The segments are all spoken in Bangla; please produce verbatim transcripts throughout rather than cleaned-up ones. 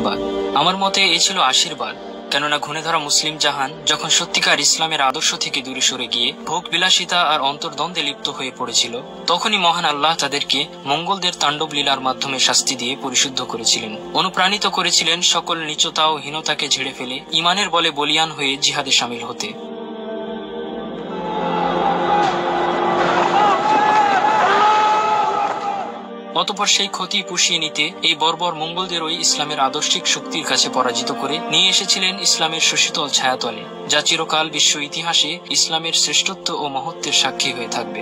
আশীর্বাদ। আমার মতে এ ছিল আশীর্বাদ, কেননা ঘুণে ধরা মুসলিম জাহান যখন সত্যিকার ইসলামের আদর্শ থেকে দূরে সরে গিয়ে ভোগ বিলাসিতা আর অন্তর্দ্বন্দ্বে লিপ্ত হয়ে পড়েছিল, তখনই মহান আল্লাহ তাদেরকে মঙ্গলদের তাণ্ডব লীলার মাধ্যমে শাস্তি দিয়ে পরিশুদ্ধ করেছিলেন, অনুপ্রাণিত করেছিলেন সকল নীচতা ও হীনতাকে ঝেড়ে ফেলে ইমানের বলে বলিয়ান হয়ে জিহাদে শামিল হতে। অতঃপর সেই ক্ষতি পুষিয়ে নিতে এই বর্বর মঙ্গলদেরই ইসলামের আদর্শিক শক্তির কাছে পরাজিত করে নিয়ে এসেছিলেন ইসলামের সুশীতল ছায়াতলে, যা চিরকাল বিশ্ব ইতিহাসে ইসলামের শ্রেষ্ঠত্ব ও মহত্বের সাক্ষী হয়ে থাকবে।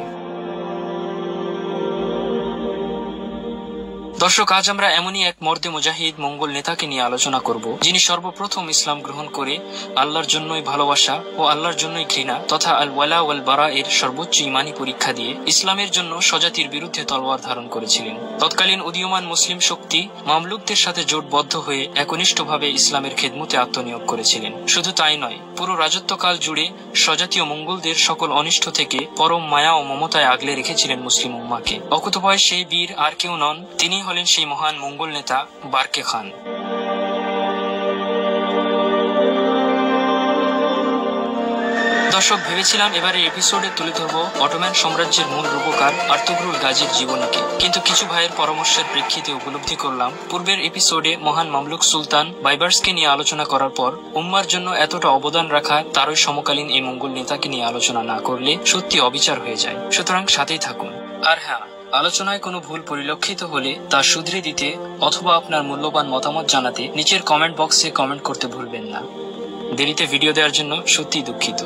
দর্শক, আজ আমরা এমনই এক মর্দে মুজাহিদ মঙ্গল নেতাকে নিয়ে আলোচনা করব, যিনি সর্বপ্রথম ইসলাম গ্রহণ করে আল্লাহর জন্যই ভালোবাসা ও আল্লাহর জন্যই ঘৃণা তথা আল ওয়ালা ওয়াল বারা এর সর্বোচ্চ ইমানি পরীক্ষা দিয়ে ইসলামের জন্য স্বজাতির বিরুদ্ধে তলোয়ার ধারণ করেছিলেন। তৎকালীন উদীয়মান মুসলিম শক্তি মামলুকদের সাথে জোটবদ্ধ হয়ে একনিষ্ঠভাবে ইসলামের খেদমতে আত্মনিয়োগ করেছিলেন। শুধু তাই নয়, পুরো রাজত্বকাল জুড়ে স্বজাতীয় মঙ্গলদের সকল অনিষ্ট থেকে পরম মায়া ও মমতায় আগলে রেখেছিলেন মুসলিম উম্মাকে। অকুতোভয় সেই বীর আর কেউ নন, তিনি হলেন সেই মহান মঙ্গল নেতা বারকে খান। দর্শক, ভেবেছিলাম এবারে এপিসোডে তুলে ধরবো অটোম্যান সাম্রাজ্যের মূল রূপকার আর্তুগ্রুল গাজীর জীবনীকে, কিন্তু কিছু ভাইয়ের পরামর্শের প্রেক্ষিতে উপলব্ধি করলাম পূর্বের এপিসোডে মহান মামলুক সুলতান বাইবার্সকে নিয়ে আলোচনা করার পর উম্মার জন্য এতটা অবদান রাখা তারই সমকালীন এই মঙ্গল নেতাকে নিয়ে আলোচনা না করলে সত্যি অবিচার হয়ে যায়। সুতরাং সাথেই থাকুন। আর হ্যাঁ, আলোচনায় কোনো ভুল পরিলক্ষিত হলে তা শুধরে দিতে অথবা আপনার মূল্যবান মতামত জানাতে নিচের কমেন্ট বক্সে কমেন্ট করতে ভুলবেন না। দেরিতে ভিডিও দেওয়ার জন্য সত্যিই দুঃখিত।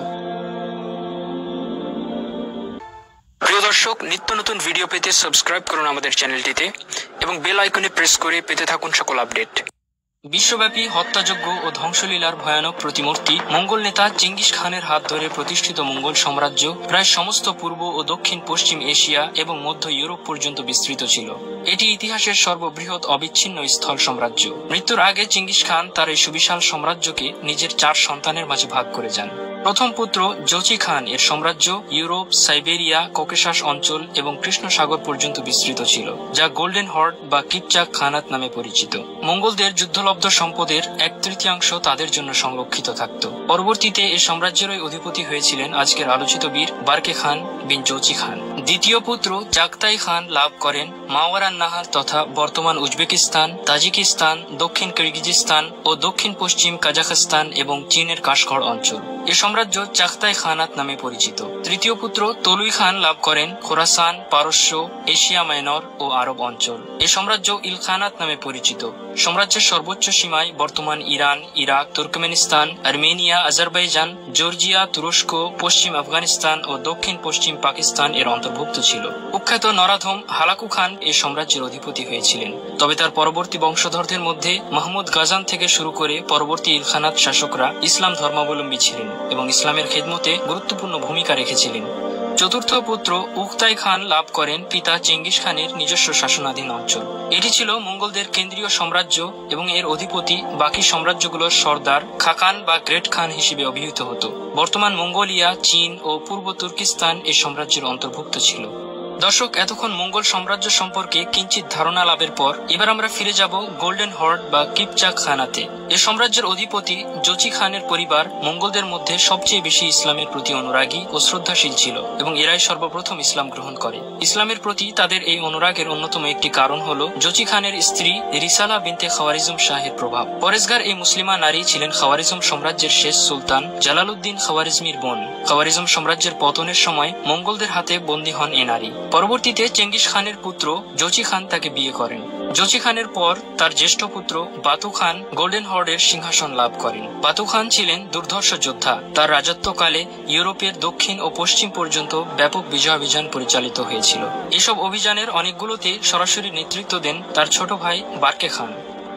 প্রিয় দর্শক, নিত্য নতুন ভিডিও পেতে সাবস্ক্রাইব করুন আমাদের চ্যানেলটিতে এবং বেল আইকনে প্রেস করে পেতে থাকুন সকল আপডেট। বিশ্বব্যাপী হত্যাযজ্ঞ ও ধ্বংসলীলার ভয়ানক প্রতিমূর্তি মঙ্গল নেতা চেঙ্গিস খানের হাত ধরে প্রতিষ্ঠিত মঙ্গল সাম্রাজ্য প্রায় সমস্ত পূর্ব ও দক্ষিণ পশ্চিম এশিয়া এবং মধ্য ইউরোপ পর্যন্ত বিস্তৃত ছিল। এটি ইতিহাসের সর্ববৃহৎ অবিচ্ছিন্ন স্থল সাম্রাজ্য। মৃত্যুর আগে চেঙ্গিস খান তার এই সুবিশাল সাম্রাজ্যকে নিজের চার সন্তানের মাঝে ভাগ করে যান। প্রথম পুত্র জোচি খান এর সাম্রাজ্য ইউরোপ, সাইবেরিয়া, ককেশাস অঞ্চল এবং কৃষ্ণ সাগর পর্যন্ত বিস্তৃত ছিল, যা গোল্ডেন হর্ড বা কিপচাক খানাত নামে পরিচিত। মঙ্গলদের যুদ্ধলব্ধ সম্পদের এক তৃতীয়াংশ তাদের জন্য সংরক্ষিত থাকত। পরবর্তীতে এই সাম্রাজ্যেরই অধিপতি হয়েছিলেন আজকের আলোচিত বীর বারকে খান বিন জোচি খান। দ্বিতীয় পুত্র চাগতাই খান লাভ করেন মাওয়ারান নাহার তথা বর্তমান উজবেকিস্তান, তাজিকিস্তান, দক্ষিণ কিরগিজিস্তান ও দক্ষিণ পশ্চিম কাজাখস্তান এবং চীনের কাশগড় অঞ্চল। এ সাম্রাজ্য চাগতাই খানাত নামে পরিচিত। তৃতীয় পুত্র তলুই খান লাভ করেন খোরাসান, পারস্য, এশিয়া মাইনর ও আরব অঞ্চল। এ সাম্রাজ্য ইলখানাত নামে পরিচিত। সাম্রাজ্যের সর্বোচ্চ সীমায় বর্তমান Iran, Iraq, Turkmenistan, Armenia, Azerbaijan, Georgia, তুরস্ক, পশ্চিম আফগানিস্তান ও দক্ষিণ পশ্চিম পাকিস্তান এর অন্তর্ভুক্ত ছিল। কুখ্যাত নরাধম হালাকু খান এই সাম্রাজ্যের অধিপতি হয়েছিলেন। তবে তার পরবর্তী বংশধরদের মধ্যে মাহমুদ গাজান থেকে শুরু করে পরবর্তী ইলখানাত শাসকরা ইসলাম ধর্মাবলম্বী ছিলেন এবং ইসলামের খেদমতে গুরুত্বপূর্ণ ভূমিকা রেখেছিলেন। চতুর্থ পুত্র উখতাই খান লাভ করেন পিতা চেঙ্গিস খানের নিজস্ব শাসনাধীন অঞ্চল। এটি ছিল মঙ্গলদের কেন্দ্রীয় সাম্রাজ্য এবং এর অধিপতি বাকি সাম্রাজ্যগুলোর সর্দার খাকান বা গ্রেট খান হিসেবে অভিহিত হতো। বর্তমান মঙ্গোলিয়া, চীন ও পূর্ব তুর্কিস্তান এই সাম্রাজ্যের অন্তর্ভুক্ত ছিল। দর্শক, এতক্ষণ মঙ্গল সাম্রাজ্য সম্পর্কে কিঞ্চিত ধারণা লাভের পর এবার আমরা ফিরে যাব গোল্ডেন হর্ড বা কিপচাক খানাতে। এ সাম্রাজ্যের অধিপতি জোচি খানের পরিবার মঙ্গলদের মধ্যে সবচেয়ে বেশি ইসলামের প্রতি অনুরাগী ও শ্রদ্ধাশীল ছিল এবং এরাই সর্বপ্রথম ইসলাম গ্রহণ করে। ইসলামের প্রতি তাদের এই অনুরাগের অন্যতম একটি কারণ হল জোচি খানের স্ত্রী রিসালা বিনতে খাওয়ারিজম শাহের প্রভাব। পরেশগার এই মুসলিমা নারী ছিলেন খাওয়ারিজম সাম্রাজ্যের শেষ সুলতান জালালউদ্দিন খাওয়ারিজমির বোন। খাওয়ারিজম সাম্রাজ্যের পতনের সময় মঙ্গলদের হাতে বন্দী হন এ নারী। পরবর্তীতে চেঙ্গিস খানের পুত্র জোচি খান তাকে বিয়ে করেন। জোচি খানের পর তার জ্যেষ্ঠ পুত্র বাতু খান গোল্ডেন হর্ডের সিংহাসন লাভ করেন। বাতু খান ছিলেন দুর্ধর্ষ যোদ্ধা। তার রাজত্বকালে ইউরোপের দক্ষিণ ও পশ্চিম পর্যন্ত ব্যাপক বিজয়াভিযান পরিচালিত হয়েছিল। এসব অভিযানের অনেকগুলোতে সরাসরি নেতৃত্ব দেন তার ছোট ভাই বারকে খান।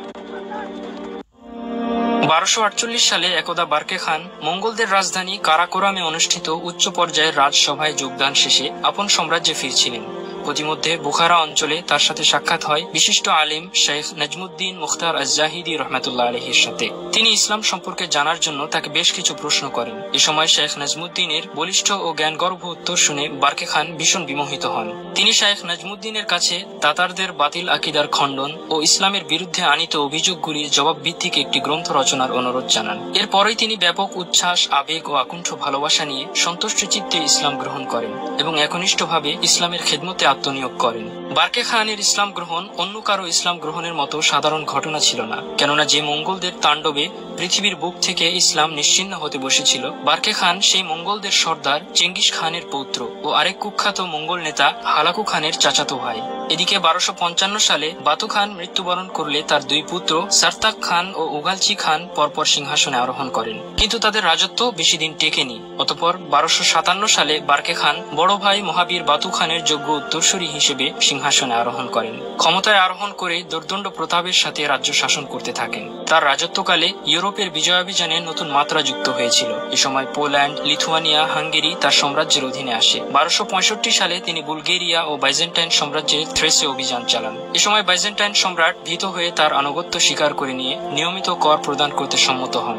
বারোশো আটচল্লিশ সালে একদা বারকে খান মঙ্গলদের রাজধানী কারাকোরামে অনুষ্ঠিত উচ্চ পর্যায়ের রাজসভায় যোগদান শেষে আপন সাম্রাজ্যে ফিরছিলেন। প্রতিমধ্যে বুখারা অঞ্চলে তার সাথে সাক্ষাৎ হয় বিশিষ্ট আলিম শেখ নজমুদ্দিন মুখতার আজ-জাহিদি রহমাতুল্লাহ আলাইহির সাথে। তিনি ইসলাম সম্পর্কে জানার জন্য তাকে বেশ কিছু প্রশ্ন করেন। এ সময় শেখ নজমুদ্দিনের বলিষ্ঠ ও জ্ঞানগর্ভ উত্তর শুনে বারকে খান ভীষণ বিমোহিত হন। তিনি শেখ নজমুদ্দিনের কাছে তাতারদের বাতিল আকিদার খণ্ডন ও ইসলামের বিরুদ্ধে আনিত অভিযোগগুলির জবাব ভিত্তিক একটি গ্রন্থ রচনার অনুরোধ জানান। এরপরই তিনি ব্যাপক উচ্ছ্বাস, আবেগ ও আকুণ্ঠ ভালোবাসা নিয়ে সন্তুষ্ট চিত্তে ইসলাম গ্রহণ করেন এবং একনিষ্ঠভাবে ইসলামের খেদমতে আত্মনিয়োগ করেন। বারকে খানের ইসলাম গ্রহণ অন্য কারো ইসলাম গ্রহণের মতো সাধারণ ঘটনা ছিল না, কেননা যে মঙ্গলদের তাণ্ডবে পৃথিবীর বুক থেকে ইসলাম নিশ্চিহ্ন হতে বসেছিল, বারকে খান সেই মঙ্গলদের সর্দার চেঙ্গিস খানের পৌত্র ও আরেক কুখ্যাত মঙ্গল নেতা হালাকু খানের চাচাতো ভাই। এদিকে বারোশো পঞ্চান্ন সালে বাতু খান মৃত্যুবরণ করলে তার দুই পুত্র সারতাক খান ও উগালচি খান পরপর সিংহাসনে আরোহণ করেন, কিন্তু তাদের রাজত্ব বেশি দিন টেকেনি। অতঃপর বারোশো সাতান্ন সালে বারকে খান বড় ভাই মহাবীর বাতু খানের যোগ্য উত্তরসূরি হিসেবে সিংহাসনে আরোহণ করেন। ক্ষমতায় আরোহণ করে দুর্দণ্ড প্রতাপের সাথে রাজ্য শাসন করতে থাকেন। তার রাজত্বকালে ইউরোপের বিজয়াভিযানে নতুন মাত্রা যুক্ত হয়েছিল। এ সময় পোল্যান্ড, লিথুয়ানিয়া, হাঙ্গেরি তার সাম্রাজ্যের অধীনে আসে। বারোশো পঁয়ষট্টি সালে তিনি বুলগেরিয়া ও বাইজেন্টাইন সাম্রাজ্যের থ্রেসে অভিযান চালান। এ সময় বাইজেন্টাইন সম্রাট ভীত হয়ে তার আনুগত্য স্বীকার করে নিয়ে নিয়মিত কর প্রদান করতে সম্মত হন।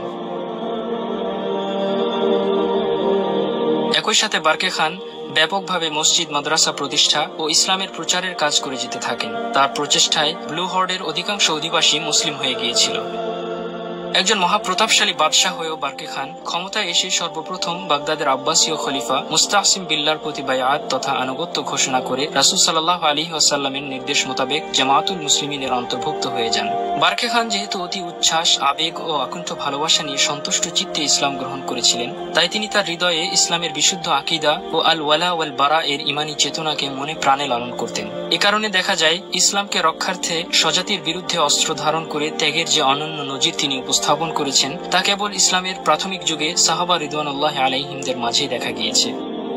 একই সাথে বারকে খান ব্যাপকভাবে মসজিদ, মাদ্রাসা প্রতিষ্ঠা ও ইসলামের প্রচারের কাজ করে যেতে থাকেন। তার প্রচেষ্টায় ব্লু হর্ডের অধিকাংশ অধিবাসী মুসলিম হয়ে গিয়েছিল। একজন মহাপ্রতাপশালী বাদশাহ হয়েও বারকে খান ক্ষমতায় এসে সর্বপ্রথম বাগদাদের আব্বাসীয় খলিফা মুস্তাহসিম বিল্লাহর প্রতি বায়আত তথা আনুগত্য ঘোষণা করে রাসূল সাল্লাল্লাহু আলাইহি ওয়াসাল্লামের নির্দেশ মোতাবেক জামাআতুল মুসলিমিনের অন্তর্ভুক্ত হয়ে যান। বারকে খান যেহেতু অতি উচ্ছ্বাস, আবেগ ও আকুণ্ঠ ভালোবাসা নিয়ে সন্তুষ্ট চিত্তে ইসলাম গ্রহণ করেছিলেন, তাই তিনি তার হৃদয়ে ইসলামের বিশুদ্ধ আকিদা ও আল ওয়ালা ওয়াল বারা এর ইমানি চেতনাকে মনে প্রাণে লালন করতেন। এ কারণে দেখা যায় ইসলামকে রক্ষার্থে স্বজাতির বিরুদ্ধে অস্ত্র ধারণ করে ত্যাগের যে অনন্য নজির তিনি উপস্থাপন করেছেন, তা কেবল ইসলামের প্রাথমিক যুগে সাহাবা রিদওয়ানুল্লাহি আলাইহিমদের মাঝেই দেখা গিয়েছে।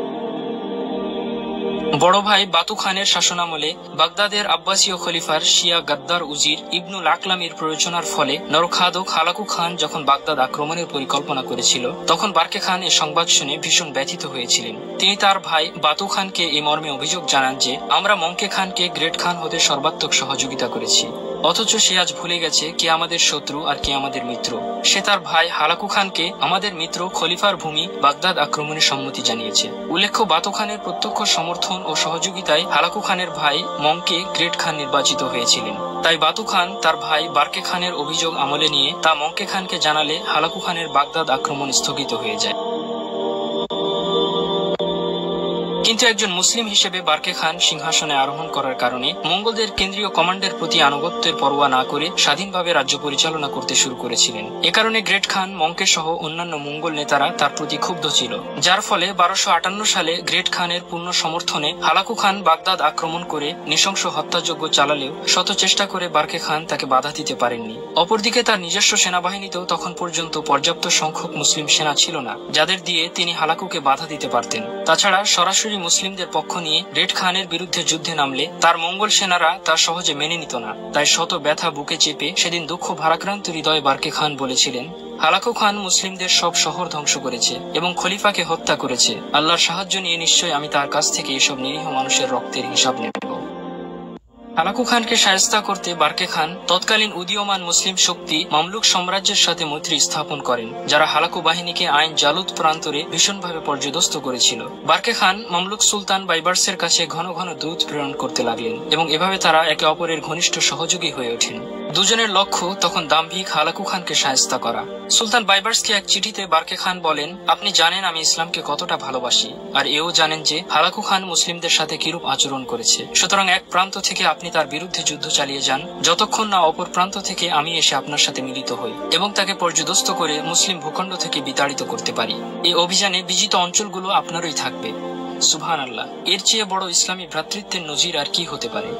বড় ভাই বাতু খানের শাসনামলে বাগদাদের আব্বাসীয় খলিফার শিয়া গাদ্দার উজির ইবনুল আকলামের প্রয়োজনার ফলে নরখাদক হালাকু খান যখন বাগদাদ আক্রমণের পরিকল্পনা করেছিল, তখন বারকে খান এ সংবাদ শুনে ভীষণ ব্যথিত হয়েছিলেন। তিনি তার ভাই বাতু খানকে এই মর্মে অভিযোগ জানান যে, আমরা মঙ্কে খানকে গ্রেট খান হতে সর্বাত্মক সহযোগিতা করেছি, অথচ সে আজ ভুলে গেছে কে আমাদের শত্রু আর কে আমাদের মিত্র। সে তার ভাই হালাকু খানকে আমাদের মিত্র খলিফার ভূমি বাগদাদ আক্রমণের সম্মতি জানিয়েছে। উল্লেখ্য, বাতু খানের প্রত্যক্ষ সমর্থন ও সহযোগিতায় হালাকু খানের ভাই মঙ্কে গ্রেট খান নির্বাচিত হয়েছিলেন। তাই বাতু খান তার ভাই বারকে খানের অভিযোগ আমলে নিয়ে তা মঙ্কে খানকে জানালে হালাকু খানের বাগদাদ আক্রমণ স্থগিত হয়ে যায়। কিন্তু একজন মুসলিম হিসেবে বারকে খান সিংহাসনে আরোহণ করার কারণে মঙ্গলদের কেন্দ্রীয় কমান্ডের প্রতি আনুগত্যের পরোয়া না করে স্বাধীনভাবে রাজ্য পরিচালনা করতে শুরু করেছিলেন। এ কারণে গ্রেট খান, মঙ্কে সহ অন্যান্য মঙ্গল নেতারা তার প্রতি ক্ষুব্ধ ছিল, যার ফলে বারোশো আটান্ন সালে গ্রেট খানের পূর্ণ সমর্থনে হালাকু খান বাগদাদ আক্রমণ করে নৃশংস হত্যাযজ্ঞ চালালেও শত চেষ্টা করে বারকে খান তাকে বাধা দিতে পারেননি। অপরদিকে তার নিজস্ব সেনাবাহিনীতেও তখন পর্যন্ত পর্যাপ্ত সংখ্যক মুসলিম সেনা ছিল না, যাদের দিয়ে তিনি হালাকুকে বাধা দিতে পারতেন। তাছাড়া সরাসরি মুসলিমদের পক্ষ নিয়ে গ্রেট খানের বিরুদ্ধে যুদ্ধে নামলে তার মঙ্গল সেনারা তা সহজে মেনে নিত না। তাই শত ব্যথা বুকে চেপে সেদিন দুঃখ ভারাক্রান্ত হৃদয়ে বারকে খান বলেছিলেন, হালাকু খান মুসলিমদের সব শহর ধ্বংস করেছে এবং খলিফাকে হত্যা করেছে। আল্লাহর সাহায্য নিয়ে নিশ্চয় আমি তার কাছ থেকে এসব নিরীহ মানুষের রক্তের হিসাব নেব। হালাকু খানকে শায়েস্তা করতে বারকে খান তৎকালীন উদীয়মান মুসলিম শক্তি মামলুক সাম্রাজ্যের সাথে মৈত্রী স্থাপন করেন, যারা হালাকু বাহিনীকে আইন জালুত প্রান্তরে ভীষণভাবে পর্যদস্ত করেছিল। বারকে খান মামলুক সুলতান বাইবার্সের কাছে ঘন ঘন দূত প্রেরণ করতে লাগলেন এবং এভাবে তারা একে অপরের ঘনিষ্ঠ সহযোগী হয়ে ওঠেন। দুজনের লক্ষ্য তখন দাম্ভিক হালাকু খানকে শায়েস্তা করা। সুলতান বাইবার্সকে এক চিঠিতে বারকে খান বলেন, আপনি জানেন আমি ইসলামকে কতটা ভালোবাসি, আর এও জানেন যে হালাকু খান মুসলিমদের সাথে কিরূপ আচরণ করেছে। সুতরাং এক প্রান্ত থেকে আপনি তার বিরুদ্ধে যুদ্ধ চালিয়ে যান, যতক্ষণ না অপর প্রান্ত থেকে আমি এসে আপনার সাথে মিলিত হই এবং তাকে পর্যদস্ত করে মুসলিম ভূখণ্ড থেকে বিতাড়িত করতে পারি। এই অভিযানে বিজিত অঞ্চলগুলো আপনারই থাকবে। সুবহানাল্লাহ, এর চেয়ে বড় ইসলামী ভ্রাতৃত্বের নজির আর কি হতে পারে।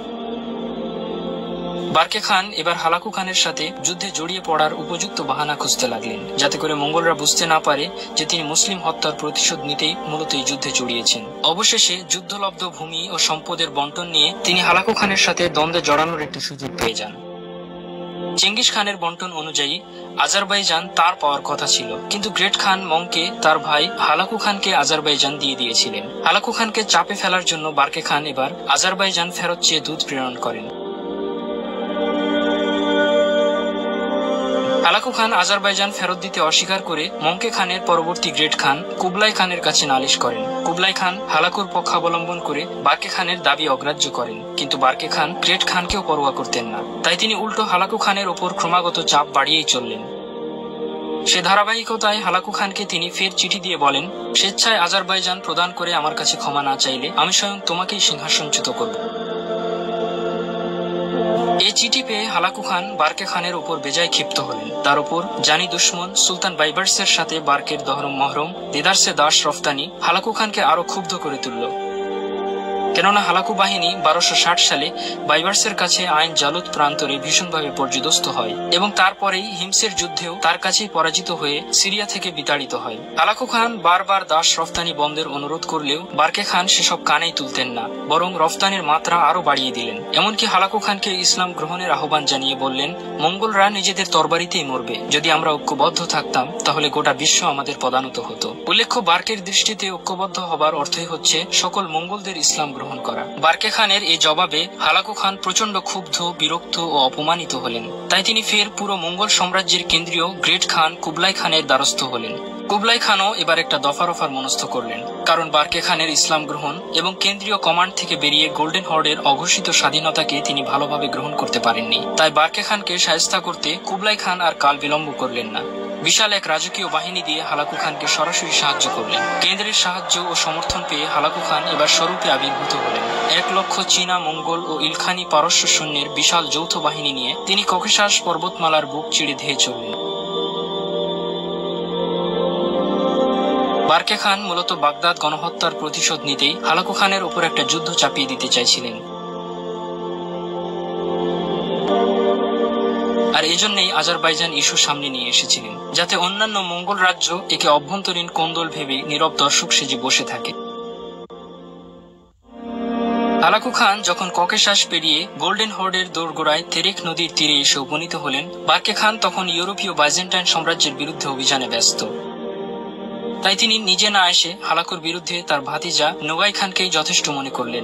বারকে খান এবার হালাকু খানের সাথে যুদ্ধে জড়িয়ে পড়ার উপযুক্ত বাহানা খুঁজতে লাগলেন, যাতে করে মঙ্গলরা বুঝতে না পারে যে তিনি মুসলিম হত্যার প্রতিশোধ নিতেই মূলত এই যুদ্ধে জড়িয়েছেন। অবশেষে যুদ্ধলব্ধ ভূমি ও সম্পদের বন্টন নিয়ে তিনি হালাকু খানের সাথে দ্বন্দ্বে জড়ানোর একটি সুযোগ পেয়ে যান। চেঙ্গিস খানের বন্টন অনুযায়ী আজারবাইজান তার পাওয়ার কথা ছিল, কিন্তু গ্রেট খান মংকে তার ভাই হালাকু খানকে আজারবাইজান দিয়ে দিয়েছিলেন। হালাকু খানকে চাপে ফেলার জন্য বার্কে খান এবার আজারবাইজান ফেরত চেয়ে দূত প্রেরণ করেন। হালাকু খান আজারবাইজান ফেরত দিতে অস্বীকার করে মংকে খানের পরবর্তী গ্রেট খান কুবলাই খানের কাছে নালিশ করেন। কুবলাই খান হালাকুর পক্ষাবলম্বন করে বার্কে খানের দাবি অগ্রাহ্য করেন, কিন্তু বার্কে খান গ্রেট খানকেও পরোয়া করতেন না। তাই তিনি উল্টো হালাকু খানের ওপর ক্রমাগত চাপ বাড়িয়েই চললেন। সে ধারাবাহিকতায় হালাকু খানকে তিনি ফের চিঠি দিয়ে বলেন, স্বেচ্ছায় আজারবাইজান প্রদান করে আমার কাছে ক্ষমা না চাইলে আমি স্বয়ং তোমাকেই সিংহাসনচ্যুত করব। এই চিঠি পেয়ে হালাকু খান বার্কে খানের উপর বেজায় ক্ষিপ্ত হলেন। তার উপর জানি দুশ্মন সুলতান বাইবার্সের সাথে বার্কের দহরম মহরম দেদারসে দাস রফতানি হালাকু খানকে আরো ক্ষুব্ধ করে তুলল। কেননা হালাকু বাহিনী বারোশো ষাট সালে বাইবার্সের কাছে আইন জালুত প্রান্তরে ভীষণভাবে পর্যদস্ত হয় এবং তারপরেই হিমসের যুদ্ধেও তার কাছেই পরাজিত হয়ে সিরিয়া থেকে বিতাড়িত হয়। হালাকু খান বারবার দাস রফতানি বন্ধের অনুরোধ করলেও বার্কে খান সেসব কানেই তুলতেন না, বরং রফতানির মাত্রা আরো বাড়িয়ে দিলেন। এমনকি হালাকু খানকে ইসলাম গ্রহণের আহ্বান জানিয়ে বললেন, মঙ্গলরা নিজেদের তরবারিতেই মরবে, যদি আমরা ঐক্যবদ্ধ থাকতাম তাহলে গোটা বিশ্ব আমাদের পদানত হতো। উল্লেখ্য, বার্কের দৃষ্টিতে ঐক্যবদ্ধ হবার অর্থই হচ্ছে সকল মঙ্গলদের ইসলাম গ্রহণ করা। বার্কে খানের এই জবাবে হালাকু খান প্রচন্ড ক্ষুব্ধ, বিরক্ত ও অপমানিত হলেন। তাই তিনি ফের পুরো মঙ্গল সাম্রাজ্যের কেন্দ্রীয় গ্রেট খান কুবলাই খানের দ্বারস্থ হলেন। কুবলাই খানও এবার একটা দফা রফার মনস্থ করলেন, কারণ বার্কে খানের ইসলাম গ্রহণ এবং কেন্দ্রীয় কমান্ড থেকে বেরিয়ে গোল্ডেন হর্ডের অঘোষিত স্বাধীনতাকে তিনি ভালোভাবে গ্রহণ করতে পারেননি। তাই বার্কে খানকে শায়েস্তা করতে কুবলাই খান আর কাল বিলম্ব করলেন না। বিশাল এক রাজকীয় বাহিনী দিয়ে হালাকু খানকে সরাসরি সাহায্য করলেন। কেন্দ্রের সাহায্য ও সমর্থন পেয়ে হালাকু খান এবার স্বরূপে আবির্ভূত হলেন। এক লক্ষ চীনা, মঙ্গল ও ইলখানি পারস্য সৈন্যের বিশাল যৌথ বাহিনী নিয়ে তিনি ককেশাস পর্বতমালার বুক চিড়ে ধেয়ে চললেন। বার্কে খান মূলত বাগদাদ গণহত্যার প্রতিশোধ নিতেই হালাকু খানের উপর একটা যুদ্ধ চাপিয়ে দিতে চাইছিলেন, আর এজন্যই আজারবাইজান ইস্যু সামনে নিয়ে এসেছিলেন, যাতে অন্যান্য মঙ্গল রাজ্য একে অভ্যন্তরীণ কোন্দল ভেবে নীরব দর্শক সেজে বসে থাকে। হালাকু খান যখন ককেশাস পেরিয়ে গোল্ডেন হর্ডের দোরগোড়ায় তেরেক নদীর তীরে এসে উপনীত হলেন, বার্কে খান তখন ইউরোপীয় বাইজেন্টাইন সাম্রাজ্যের বিরুদ্ধে অভিযানে ব্যস্ত। তাই তিনি নিজে না এসে হালাকুর বিরুদ্ধে তার ভাতিজা নোগাই খানকেই যথেষ্ট মনে করলেন।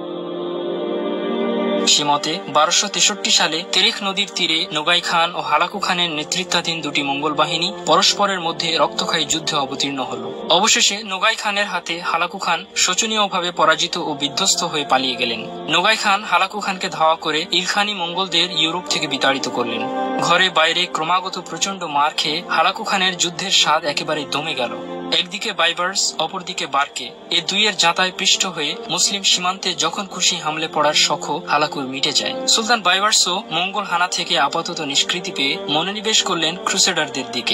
সে মতে বারোশো তেষট্টি সালে তেরেক নদীর তীরে নোগাই খান ও হালাকু খানের নেতৃত্বাধীন দুটি মঙ্গল বাহিনী পরস্পরের মধ্যে রক্তক্ষয়ী যুদ্ধে অবতীর্ণ হল। অবশেষে নোগাই খানের হাতে হালাকু খান শোচনীয়ভাবে পরাজিত ও বিধ্বস্ত হয়ে পালিয়ে গেলেন। নোগাই খান হালাকু খানকে ধাওয়া করে ইলখানি মঙ্গলদের ইউরোপ থেকে বিতাড়িত করলেন। ঘরে বাইরে ক্রমাগত প্রচন্ড মার খেয়ে হালাকু খানের যুদ্ধের স্বাদ একেবারে দমে গেল। একদিকে বাইবার্স, অপরদিকে বার্কে, এ দুইয়ের যাতায় পৃষ্ঠ হয়ে মুসলিম সীমান্তে যখন খুশি হামলে পড়ার শখও হালাকুর মিটে যায়। সুলতান বাইবার্সও মঙ্গল হানা থেকে আপাতত নিষ্কৃতি পেয়ে মনোনিবেশ করলেন ক্রুসেডারদের দিকে।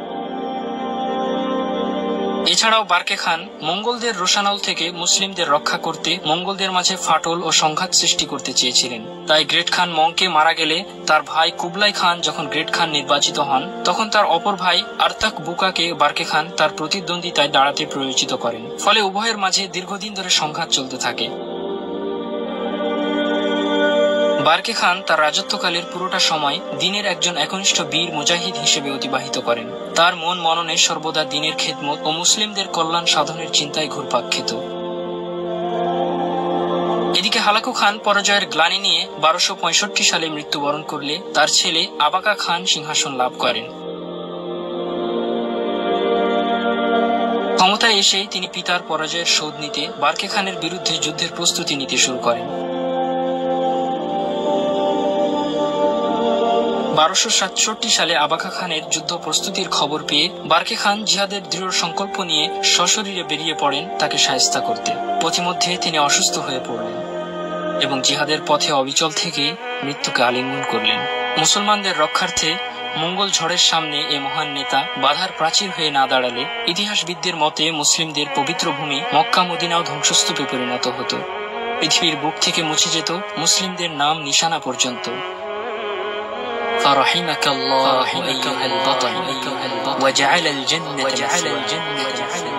এছাড়াও বার্কে খান মঙ্গলদের রোশানল থেকে মুসলিমদের রক্ষা করতে মঙ্গলদের মাঝে ফাটল ও সংঘাত সৃষ্টি করতে চেয়েছিলেন। তাই গ্রেট খান মংকে মারা গেলে তার ভাই কুবলাই খান যখন গ্রেট খান নির্বাচিত হন, তখন তার অপর ভাই আর্তাক বুকাকে বার্কে খান তার প্রতিদ্বন্দ্বিতায় দাঁড়াতে প্রয়োজিত করেন। ফলে উভয়ের মাঝে দীর্ঘদিন ধরে সংঘাত চলতে থাকে। বার্কে খান তার রাজত্বকালের পুরোটা সময় দিনের একজন একনিষ্ঠ বীর মুজাহিদ হিসেবে অতিবাহিত করেন। তার মন মননে সর্বদা দিনের খেদমত ও মুসলিমদের কল্যাণ সাধনের চিন্তায় ঘুরপাক খেত। এদিকে হালাকু খান পরাজয়ের গ্লানি নিয়ে বারোশো পঁয়ষট্টি সালে মৃত্যুবরণ করলে তার ছেলে আবাকা খান সিংহাসন লাভ করেন। ক্ষমতায় এসে তিনি পিতার পরাজয়ের শোধ নিতে বার্কে খানের বিরুদ্ধে যুদ্ধের প্রস্তুতি নিতে শুরু করেন। বারোশো সাতষট্টি সালে আবাকা খানের যুদ্ধ প্রস্তুতির খবর পেয়ে বার্কে খান জিহাদের দৃঢ় সংকল্প নিয়ে সশরীরে বেরিয়ে পড়েন তাকে শায়েস্তা করতে। পথিমধ্যে তিনি অসুস্থ হয়ে পড়লেন এবং জিহাদের পথে অবিচল থেকে মৃত্যুকে আলিঙ্গন করলেন। মুসলমানদের রক্ষার্থে মঙ্গল ঝড়ের সামনে এ মহান নেতা বাধার প্রাচীর হয়ে না দাঁড়ালে ইতিহাসবিদদের মতে মুসলিমদের পবিত্র ভূমি মক্কা মদিনাও ধ্বংসস্তূপে পরিণত হতো। পৃথিবীর বুক থেকে মুছে যেত মুসলিমদের নাম নিশানা পর্যন্ত। فرحمك الله أيها البطل وجعل الجنة